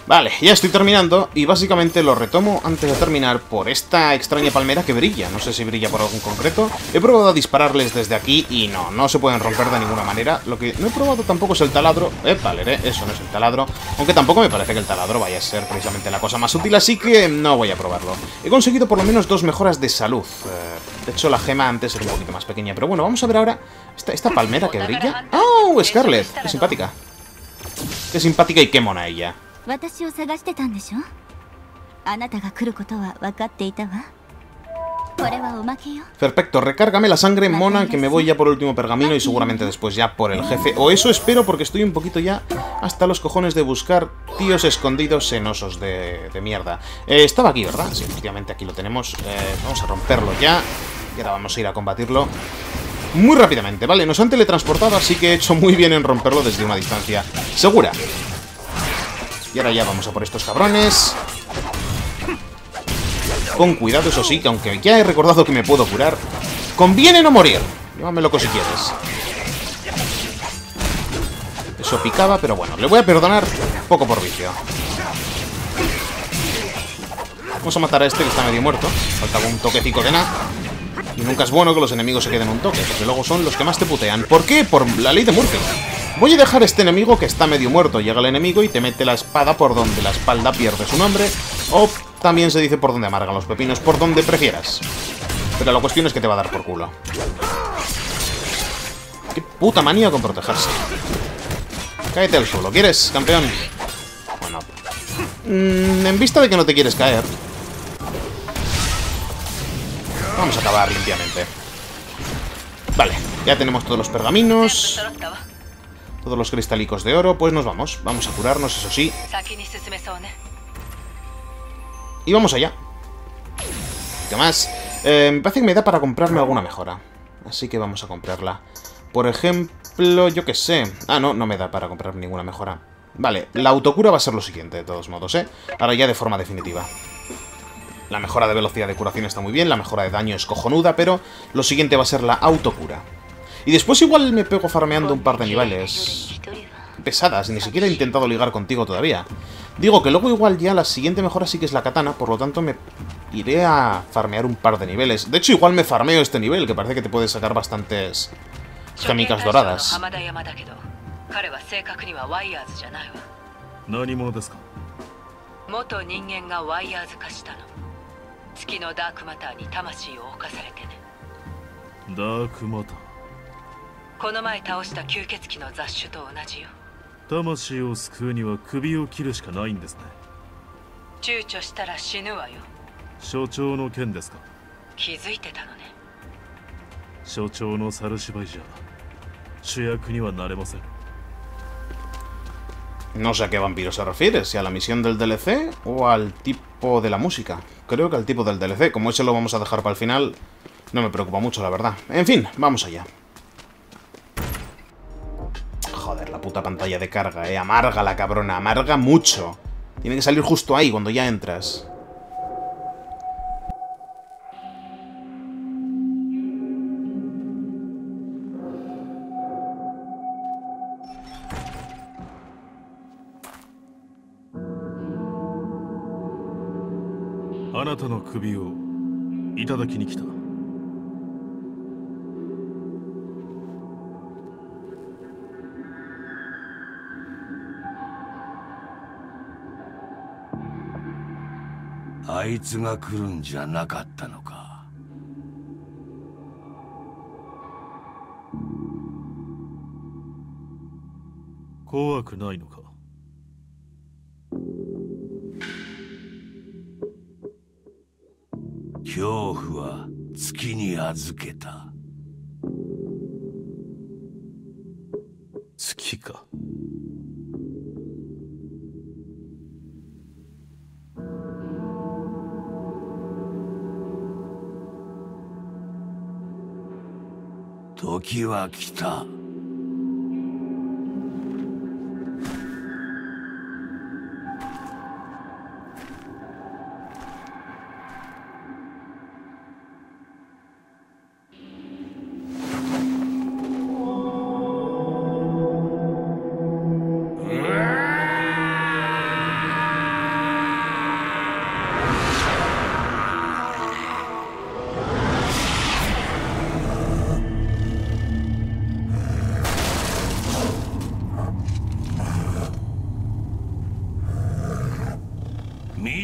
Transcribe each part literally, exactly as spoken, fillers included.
Vale, ya estoy terminando y básicamente lo retomo antes de terminar por esta extraña palmera que brilla. No sé si brilla por algo en concreto. He probado a dispararles desde aquí y no, no se pueden romper de ninguna manera. Lo que no he probado tampoco es el taladro. Eh, vale, eso no es el taladro. Aunque tampoco me parece que el taladro vaya a ser precisamente la cosa más útil, así que no voy a probarlo. He conseguido por lo menos dos mejoras de salud. Eh, de hecho, la gema antes era un poquito más pequeña. Pero bueno, vamos a ver ahora esta, esta palmera que brilla. ¡Oh, Scarlet! ¡Qué simpática! ¡Qué simpática y qué mona ella! Perfecto, recárgame la sangre, mona, que me voy ya por el último pergamino y seguramente después ya por el jefe. O eso espero, porque estoy un poquito ya hasta los cojones de buscar tíos escondidos en osos de, de mierda. Eh, estaba aquí, ¿verdad? Sí, efectivamente aquí lo tenemos. Eh, vamos a romperlo ya. Y ahora vamos a ir a combatirlo muy rápidamente. Vale, nos han teletransportado, así que he hecho muy bien en romperlo desde una distancia segura. Y ahora ya vamos a por estos cabrones. Con cuidado, eso sí, que aunque ya he recordado que me puedo curar, conviene no morir. Llámame loco si quieres. Eso picaba, pero bueno, le voy a perdonar poco por vicio. Vamos a matar a este que está medio muerto. Faltaba un toquecico de nada. Y nunca es bueno que los enemigos se queden un toque, porque luego son los que más te putean. ¿Por qué? Por la ley de Murphy. Voy a dejar a este enemigo que está medio muerto. Llega el enemigo y te mete la espada por donde la espalda pierde su nombre. O también se dice por donde amargan los pepinos, por donde prefieras. Pero la cuestión es que te va a dar por culo. Qué puta manía con protegerse. Cáete al suelo, ¿quieres, campeón? Bueno. Mmm, en vista de que no te quieres caer, vamos a acabar limpiamente. Vale, ya tenemos todos los pergaminos, todos los cristalicos de oro. Pues nos vamos, vamos a curarnos, eso sí. Y vamos allá. ¿Qué más? Eh, me parece que me da para comprarme alguna mejora. Así que vamos a comprarla. Por ejemplo, yo qué sé. Ah, no, no me da para comprar ninguna mejora. Vale, la autocura va a ser lo siguiente, de todos modos, ¿eh? Ahora ya de forma definitiva. La mejora de velocidad de curación está muy bien, la mejora de daño es cojonuda, pero lo siguiente va a ser la autocura. Y después igual me pego farmeando un par de niveles pesadas, ni siquiera he intentado ligar contigo todavía. Digo que luego igual ya la siguiente mejora sí que es la katana, por lo tanto me iré a farmear un par de niveles. De hecho, igual me farmeo este nivel, que parece que te puede sacar bastantes gemicas doradas. No sé a qué vampiro se refiere, si a la misión del D L C o al tipo de la música. Creo que al tipo del D L C, como ese lo vamos a dejar para el final, no me preocupa mucho, la verdad. En fin, vamos allá. Joder, la puta pantalla de carga, eh. Amarga la cabrona, amarga mucho. Tiene que salir justo ahí, cuando ya entras.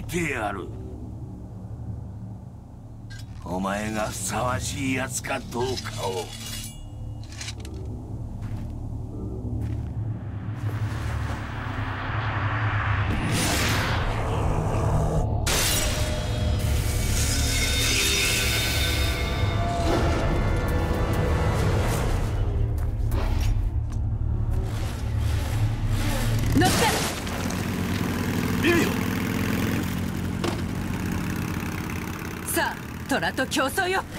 見てやる。お前がふさわしいやつかどうかを。 さあ、虎と競争よ。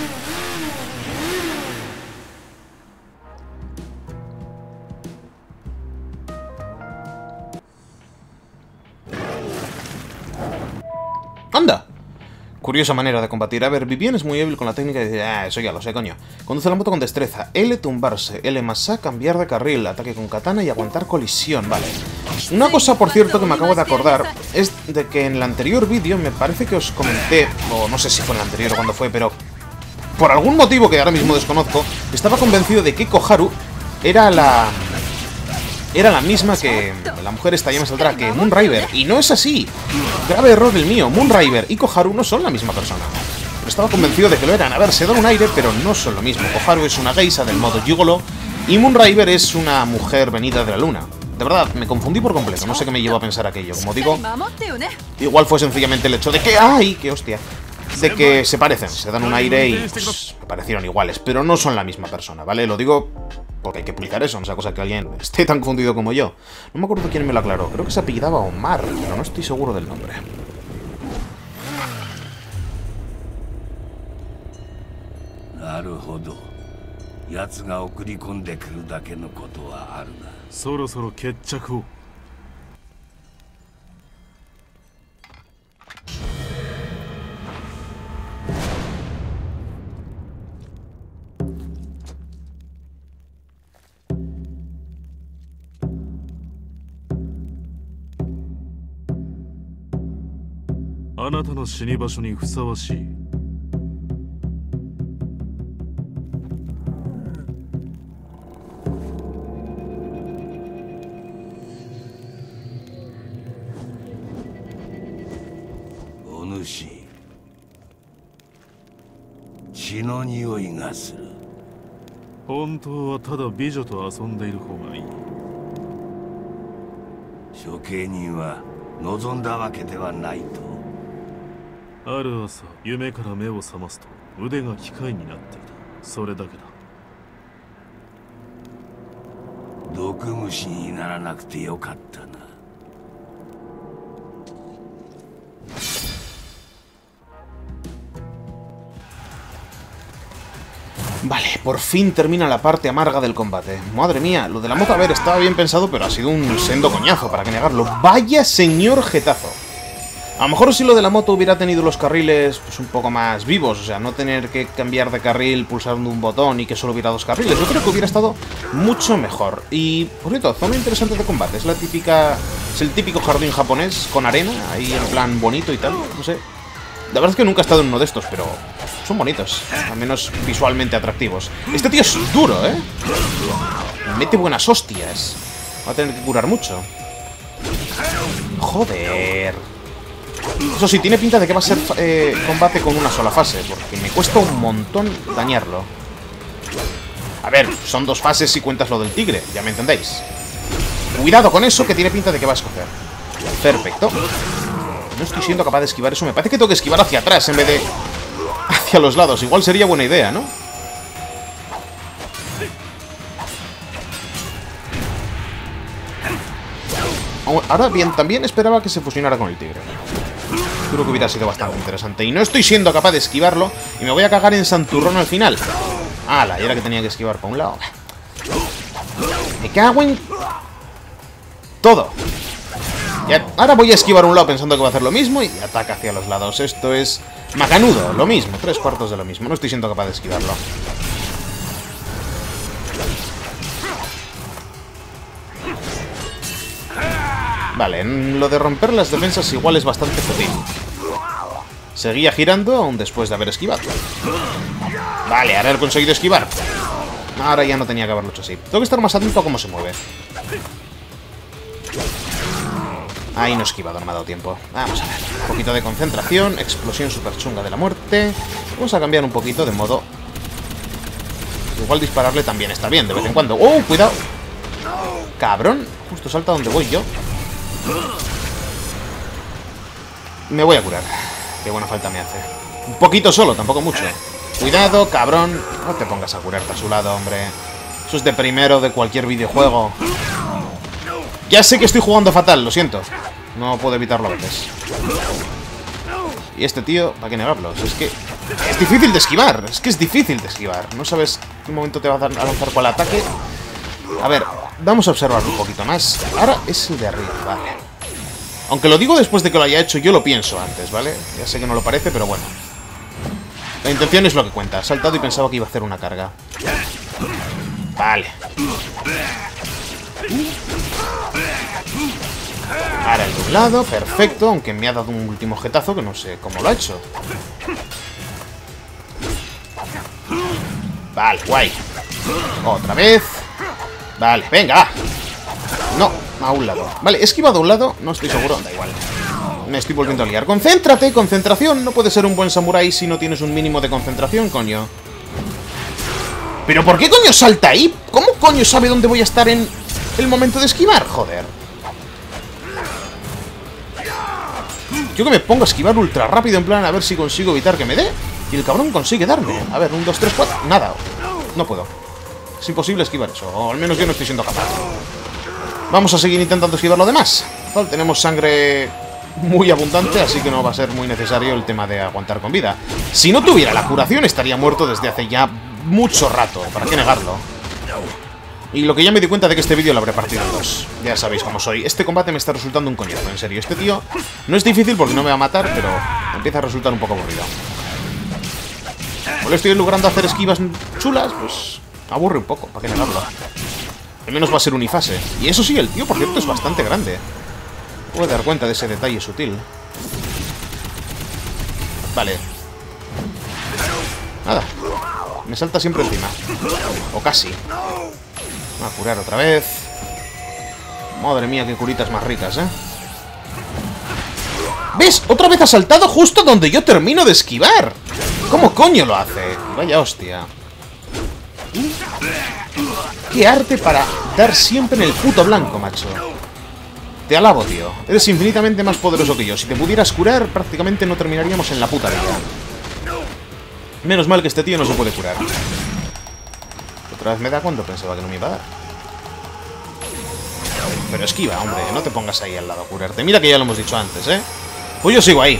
¡Anda! Curiosa manera de combatir. A ver, Vivienne es muy hábil con la técnica de... Ah, eso ya lo sé, coño. Conduce la moto con destreza. L, tumbarse. L más A, cambiar de carril. Ataque con katana y aguantar colisión. Vale. Una cosa, por cierto, que me acabo de acordar es de que en el anterior vídeo me parece que os comenté, o no sé si fue en el anterior o cuando fue, pero por algún motivo que ahora mismo desconozco, estaba convencido de que Koharu era la... Era la misma que... La mujer esta, ya me saldrá, que Moonriver. Y no es así. Grave error el mío. Moonriver y Koharu no son la misma persona. Pero estaba convencido de que lo eran. A ver, se dan un aire, pero no son lo mismo. Koharu es una geisha del modo Gigolo y Moonriver es una mujer venida de la luna. De verdad, me confundí por completo. No sé qué me llevó a pensar aquello. Como digo, igual fue sencillamente el hecho de que... ¡Ay, qué hostia! De que se parecen. Se dan un aire y pues, me parecieron iguales. Pero no son la misma persona, ¿vale? Lo digo... porque hay que explicar eso, no sea cosa que alguien esté tan confundido como yo. No me acuerdo quién me lo aclaró. Creo que se apellidaba Omar, pero no estoy seguro del nombre. Vale, por fin termina la parte amarga del combate. Madre mía, lo de la moto, a ver, estaba bien pensado, pero ha sido un sendo coñazo, para que negarlo. ¡Vaya señor jetazo! A lo mejor si lo de la moto hubiera tenido los carriles pues un poco más vivos, o sea, no tener que cambiar de carril pulsando un botón y que solo hubiera dos carriles, yo creo que hubiera estado mucho mejor. Y, por cierto, zona interesante de combate, es la típica... es el típico jardín japonés con arena, ahí en plan bonito y tal, no sé. La verdad es que nunca he estado en uno de estos, pero son bonitos, al menos visualmente atractivos. Este tío es duro, ¿eh? Mete buenas hostias. Va a tener que curar mucho. Joder. Eso sí, tiene pinta de que va a ser eh, combate con una sola fase, porque me cuesta un montón dañarlo. A ver, son dos fases si cuentas lo del tigre, ya me entendéis. Cuidado con eso, que tiene pinta de que va a escoger. Perfecto. No estoy siendo capaz de esquivar eso. Me parece que tengo que esquivar hacia atrás en vez de hacia los lados. Igual sería buena idea, ¿no? Ahora bien, también esperaba que se fusionara con el tigre. Creo que hubiera sido bastante interesante. Y no estoy siendo capaz de esquivarlo. Y me voy a cagar en Santurrón al final. ¡Hala! Y era que tenía que esquivar por un lado. Me cago en... todo. Y ahora voy a esquivar un lado pensando que va a hacer lo mismo y ataca hacia los lados. Esto es macanudo, lo mismo, tres cuartos de lo mismo. No estoy siendo capaz de esquivarlo. Vale, en lo de romper las defensas igual es bastante fácil. Seguía girando aún después de haber esquivado. Vale, haber conseguido esquivar. Ahora ya no tenía que haberlo hecho así. Tengo que estar más atento a cómo se mueve. Ahí no he esquivado, no me ha dado tiempo. Vamos a ver. Un poquito de concentración. Explosión super chunga de la muerte. Vamos a cambiar un poquito de modo... Igual dispararle también está bien, de vez en cuando. ¡Oh, cuidado! Cabrón. Justo salta donde voy yo. Me voy a curar. Qué buena falta me hace. Un poquito solo, tampoco mucho. Cuidado, cabrón. No te pongas a curarte a su lado, hombre. Eso es de primero de cualquier videojuego. Ya sé que estoy jugando fatal, lo siento. No puedo evitarlo a veces. Y este tío, ¿para qué negarlo? Es que es difícil de esquivar. Es que es difícil de esquivar. No sabes en qué momento te va a lanzar cuál ataque. A ver, vamos a observarlo un poquito más. Ahora es el de arriba, vale. Aunque lo digo después de que lo haya hecho, yo lo pienso antes, ¿vale? Ya sé que no lo parece, pero bueno. La intención es lo que cuenta. He saltado y pensaba que iba a hacer una carga. Vale. Ahora el de un lado, perfecto. Aunque me ha dado un último jetazo que no sé cómo lo ha hecho. Vale, guay. Otra vez. Vale, venga. No, a un lado. Vale, he esquivado a un lado, no estoy seguro, da igual. Me estoy volviendo a liar. ¡Concéntrate! ¡Concentración! No puedes ser un buen samurái si no tienes un mínimo de concentración, coño. ¿Pero por qué coño salta ahí? ¿Cómo coño sabe dónde voy a estar en el momento de esquivar? Joder. Yo que me pongo a esquivar ultra rápido en plan a ver si consigo evitar que me dé. Y el cabrón consigue darme. A ver, un, dos, tres, cuatro. Nada. No puedo. Es imposible esquivar eso. O al menos yo no estoy siendo capaz. Vamos a seguir intentando esquivar lo demás. Vale, tenemos sangre muy abundante, así que no va a ser muy necesario el tema de aguantar con vida. Si no tuviera la curación, estaría muerto desde hace ya mucho rato. ¿Para qué negarlo? Y lo que ya me di cuenta de que este vídeo lo habré partido en dos. Ya sabéis cómo soy. Este combate me está resultando un coñazo, en serio. Este tío no es difícil porque no me va a matar, pero empieza a resultar un poco aburrido. Como le estoy logrando hacer esquivas chulas, pues aburre un poco, ¿para qué negarlo? Al menos va a ser unifase. Y eso sí, el tío, por cierto, es bastante grande. Puedo dar cuenta de ese detalle sutil. Vale. Nada. Me salta siempre encima. O casi. Voy a curar otra vez. Madre mía, qué curitas más ricas, ¿eh? ¿Ves? Otra vez ha saltado justo donde yo termino de esquivar. ¿Cómo coño lo hace? Vaya hostia. ¡Qué arte para dar siempre en el puto blanco, macho! Te alabo, tío. Eres infinitamente más poderoso que yo. Si te pudieras curar, prácticamente no terminaríamos en la puta vida. Menos mal que este tío no se puede curar. Otra vez me da cuando pensaba que no me iba a dar. Pero esquiva, hombre. No te pongas ahí al lado a curarte. Mira que ya lo hemos dicho antes, ¿eh? Pues yo sigo ahí.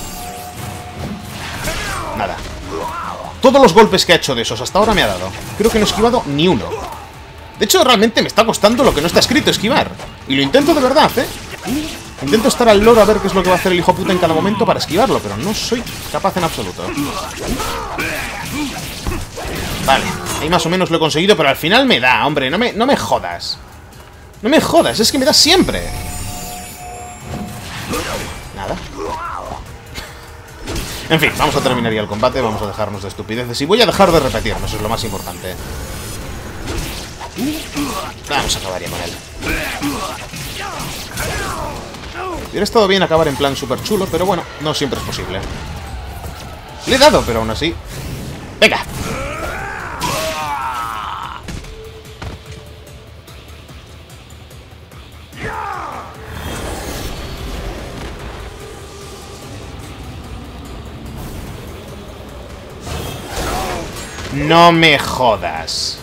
Nada. Todos los golpes que ha hecho de esos hasta ahora me ha dado. Creo que no he esquivado ni uno. De hecho, realmente me está costando lo que no está escrito esquivar. Y lo intento de verdad, ¿eh? Intento estar al loro a ver qué es lo que va a hacer el hijo puta en cada momento para esquivarlo, pero no soy capaz en absoluto. Vale, ahí más o menos lo he conseguido, pero al final me da, hombre. No me, no me jodas. No me jodas, es que me da siempre. Nada. En fin, vamos a terminar ya el combate, vamos a dejarnos de estupideces y voy a dejar de repetirnos, eso es lo más importante. Vamos a acabar ya con él. Hubiera estado bien acabar en plan súper chulo, pero bueno, no siempre es posible. Le he dado, pero aún así... ¡Venga! No me jodas.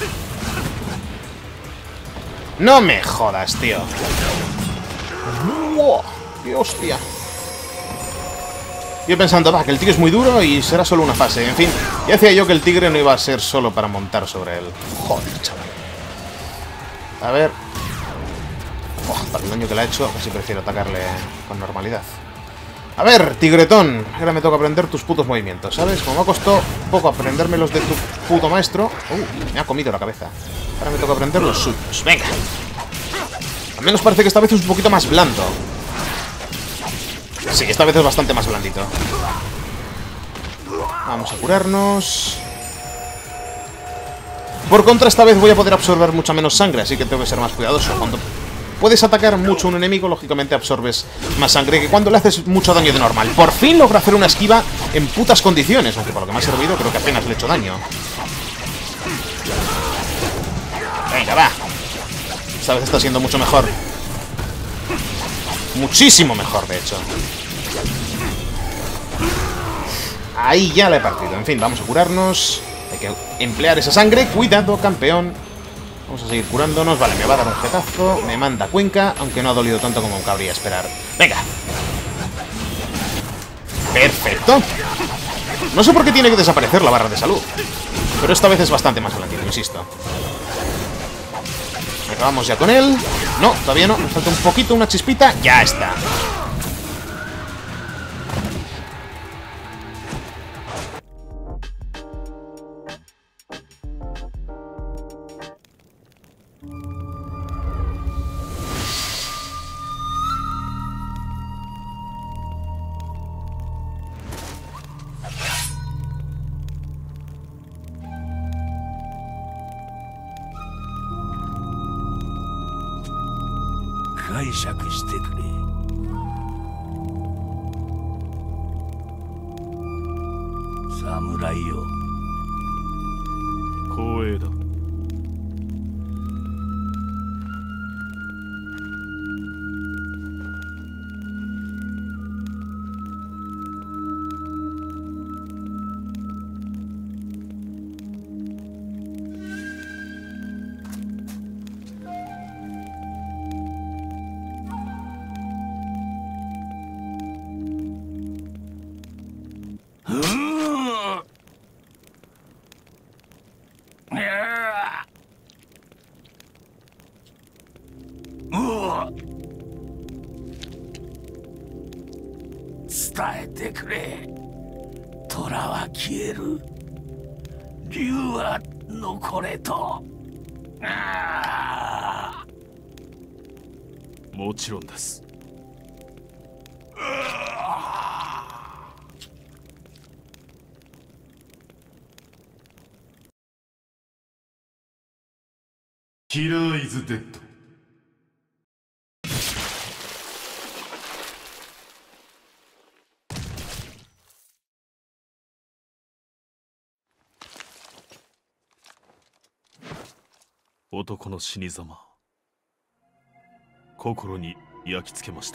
No me jodas, tío. ¡Wow! ¡Qué hostia! Yo pensando, va, que el tigre es muy duro y será solo una fase. En fin, ya decía yo que el tigre no iba a ser solo para montar sobre él. Joder, chaval. A ver... Oh, para el daño que le ha hecho, casi prefiero atacarle con normalidad. A ver, tigretón, ahora me toca aprender tus putos movimientos, ¿sabes? Como me ha costado poco aprenderme los de tu puto maestro... Uh, me ha comido la cabeza. Ahora me toca aprender los suyos. ¡Venga! Al menos parece que esta vez es un poquito más blando. Sí, esta vez es bastante más blandito. Vamos a curarnos. Por contra, esta vez voy a poder absorber mucha menos sangre, así que tengo que ser más cuidadoso. Cuando puedes atacar mucho a un enemigo, lógicamente absorbes más sangre que cuando le haces mucho daño de normal. Por fin logra hacer una esquiva en putas condiciones, aunque por lo que me ha servido creo que apenas le he hecho daño. Venga, va. Esta vez está siendo mucho mejor. Muchísimo mejor, de hecho. Ahí ya la he partido. En fin, vamos a curarnos. Hay que emplear esa sangre. Cuidado, campeón. Vamos a seguir curándonos. Vale, me va a dar un jetazo. Me manda Cuenca, aunque no ha dolido tanto como cabría esperar. Venga. Perfecto. No sé por qué tiene que desaparecer la barra de salud, pero esta vez es bastante más blandito, insisto. Acabamos ya con él. No, todavía no. Nos falta un poquito, una chispita. Ya está. Killer is dead. 男の死に様、心に焼き付けました。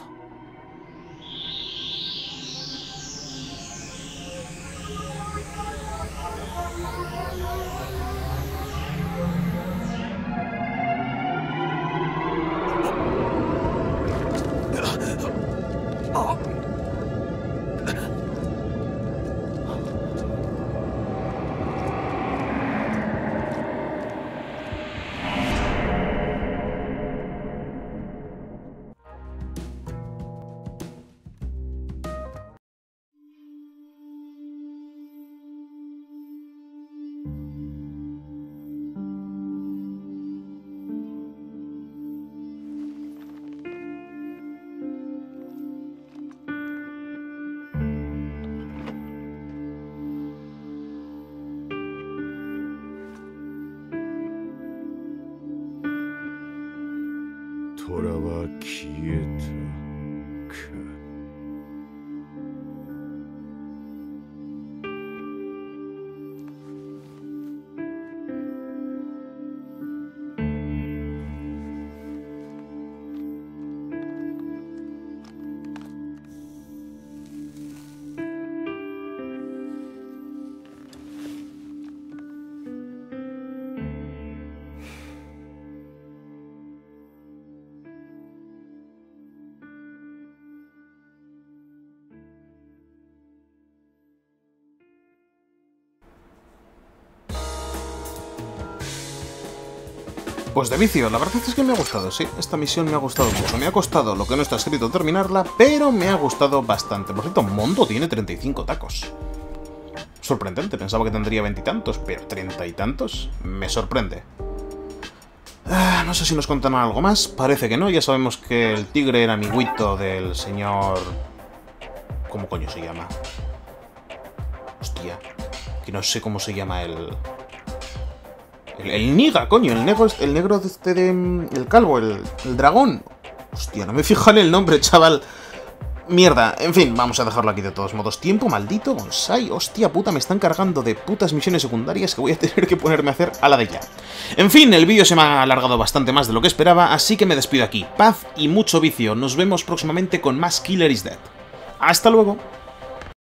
虎は消えたか。 Pues de vicio, la verdad es que me ha gustado, sí. Esta misión me ha gustado mucho. Me ha costado lo que no está escrito terminarla, pero me ha gustado bastante. Por cierto, Mondo tiene treinta y cinco tacos. Sorprendente, pensaba que tendría veintitantos, pero treinta y tantos me sorprende. Ah, no sé si nos contan algo más, parece que no. Ya sabemos que el tigre era amiguito del señor... ¿Cómo coño se llama? Hostia, que no sé cómo se llama el... El, el Niga, coño, el negro, el negro de este de... El calvo, el, el dragón. Hostia, no me fijo en el nombre, chaval. Mierda, en fin, vamos a dejarlo aquí de todos modos. Tiempo maldito, bonsai. Hostia puta, me están cargando de putas misiones secundarias que voy a tener que ponerme a hacer a la de ya. En fin, el vídeo se me ha alargado bastante más de lo que esperaba, así que me despido aquí. Paz y mucho vicio. Nos vemos próximamente con más Killer is Dead. ¡Hasta luego!